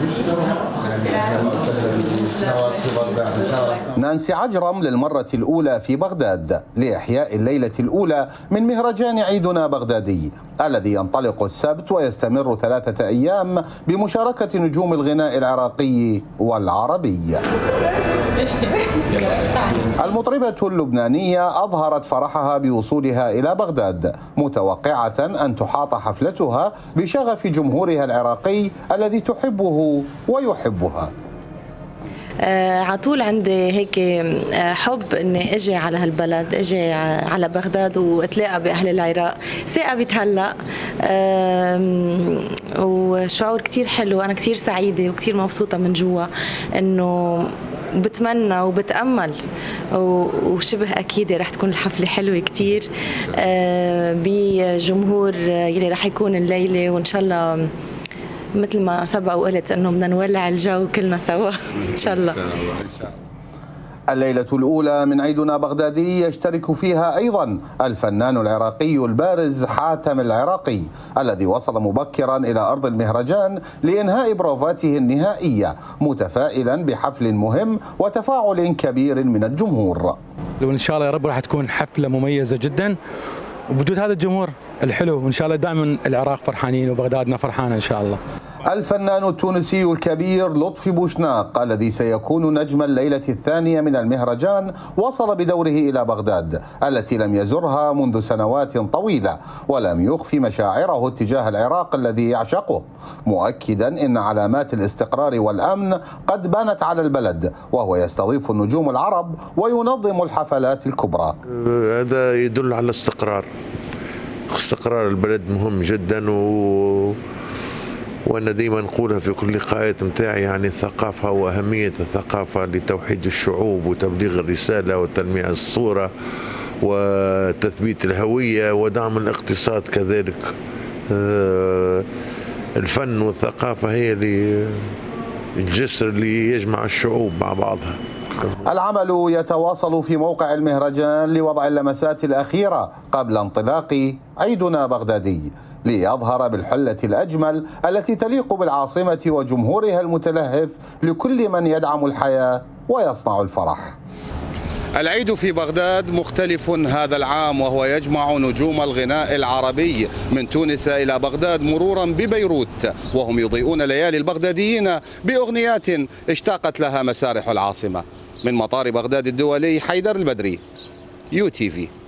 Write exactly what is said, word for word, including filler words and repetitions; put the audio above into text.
نانسي عجرم للمرة الأولى في بغداد لإحياء الليلة الأولى من مهرجان عيدنا بغدادي الذي ينطلق السبت ويستمر ثلاثة أيام بمشاركة نجوم الغناء العراقي والعربي. المطربة اللبنانية أظهرت فرحها بوصولها إلى بغداد، متوقعة أن تحاط حفلتها بشغف جمهورها العراقي الذي تحبه ويحبها. آه على طول عندي هيك آه حب اني اجي على هالبلد، اجي على بغداد واتلاقى باهل العراق. ثاقبت هلا آه وشعور كثير حلو، انا كثير سعيده وكثير مبسوطه من جوا، انه بتمنى وبتامل وشبه اكيده رح تكون الحفله حلوه كثير آه بجمهور يلي رح يكون الليله، وان شاء الله مثل ما سبق وقلت انه بدنا نولع الجو كلنا سوا ان شاء الله. الليلة الأولى من عيدنا بغدادي يشترك فيها أيضا الفنان العراقي البارز حاتم العراقي الذي وصل مبكرا إلى أرض المهرجان لإنهاء بروفاته النهائية، متفائلا بحفل مهم وتفاعل كبير من الجمهور. وإن شاء الله يا رب راح تكون حفلة مميزة جدا وبوجود هذا الجمهور الحلو، وإن شاء الله دائما العراق فرحانين وبغدادنا فرحانة إن شاء الله. الفنان التونسي الكبير لطفي بوشناق الذي سيكون نجم الليلة الثانية من المهرجان وصل بدوره إلى بغداد التي لم يزرها منذ سنوات طويلة، ولم يخفي مشاعره اتجاه العراق الذي يعشقه، مؤكدا أن علامات الاستقرار والأمن قد بانت على البلد، وهو يستضيف النجوم العرب وينظم الحفلات الكبرى. هذا يدل على الاستقرار. استقرار البلد مهم جدا، و وأنا دائما نقولها في كل لقاءات متاعي، يعني الثقافة وأهمية الثقافة لتوحيد الشعوب وتبليغ الرسالة وتلميع الصورة وتثبيت الهوية ودعم الاقتصاد كذلك. الفن والثقافة هي اللي الجسر اللي يجمع الشعوب مع بعضها. العمل يتواصل في موقع المهرجان لوضع اللمسات الأخيرة قبل انطلاق عيدنا بغدادي ليظهر بالحلة الأجمل التي تليق بالعاصمة وجمهورها المتلهف لكل من يدعم الحياة ويصنع الفرح. العيد في بغداد مختلف هذا العام، وهو يجمع نجوم الغناء العربي من تونس إلى بغداد مرورا ببيروت، وهم يضيئون ليالي البغداديين بأغنيات اشتاقت لها مسارح العاصمة. من مطار بغداد الدولي، حيدر البدري، يو تي في.